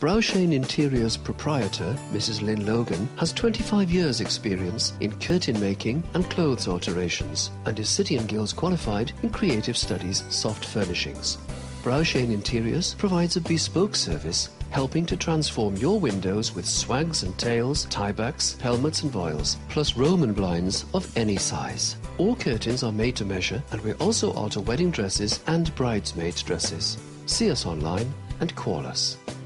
Broughshane Interiors proprietor, Mrs. Lynn Logan, has 25 years' experience in curtain making and clothes alterations and is City and Guilds qualified in Creative Studies soft furnishings. Broughshane Interiors provides a bespoke service helping to transform your windows with swags and tails, tiebacks, helmets and voiles, plus Roman blinds of any size. All curtains are made to measure, and we also alter wedding dresses and bridesmaid dresses. See us online and call us.